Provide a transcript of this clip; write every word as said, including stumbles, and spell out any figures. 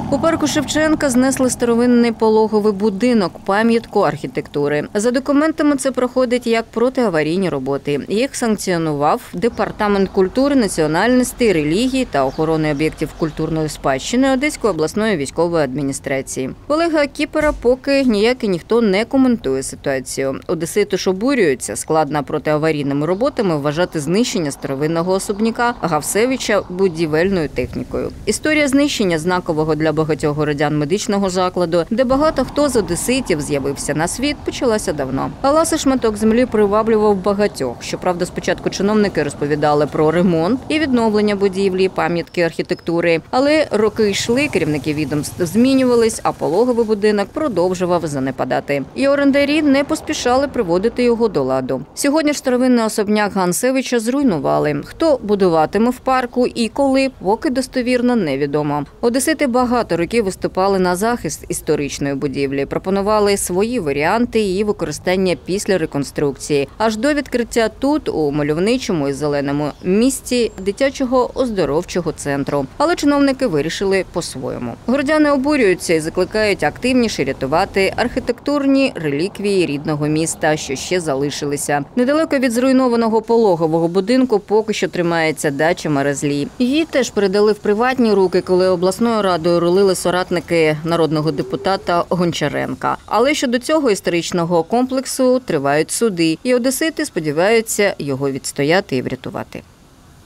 У парку Шевченка знесли старовинний пологовий будинок, пам'ятку архітектури. За документами це проходить як протиаварійні роботи. Їх санкціонував Департамент культури, національностей, релігії та охорони об'єктів культурної спадщини Одеської обласної військової адміністрації. Олега Кіпера поки ніяк і ніхто не коментує ситуацію. Одесити ж обурюються. Складно протиаварійними роботами вважати знищення старовинного особняка Гавсевича будівельною технікою. Історія знищення знакового для багатьох городян медичного закладу, де багато хто з одеситів з'явився на світ, почалася давно. Але цей шматок землі приваблював багатьох. Щоправда, спочатку чиновники розповідали про ремонт і відновлення будівлі, пам'ятки архітектури. Але роки йшли, керівники відомств змінювались, а пологовий будинок продовжував занепадати. І орендарі не поспішали приводити його до ладу. Сьогодні ж старовинний особняк Ганцевича зруйнували. Хто будуватиме в парку і коли, поки достовірно невідомо. Одесити багато років виступали на захист історичної будівлі, пропонували свої варіанти її використання після реконструкції, аж до відкриття тут, у мальовничому і зеленому місті, дитячого оздоровчого центру. Але чиновники вирішили по-своєму. Городяни обурюються і закликають активніше рятувати архітектурні реліквії рідного міста, що ще залишилися. Недалеко від зруйнованого пологового будинку поки що тримається дача Мерезлі. Її теж передали в приватні руки, коли обласною радою рулили соратники народного депутата Гончаренка. Але щодо цього історичного комплексу тривають суди, і одесити сподіваються його відстояти і врятувати.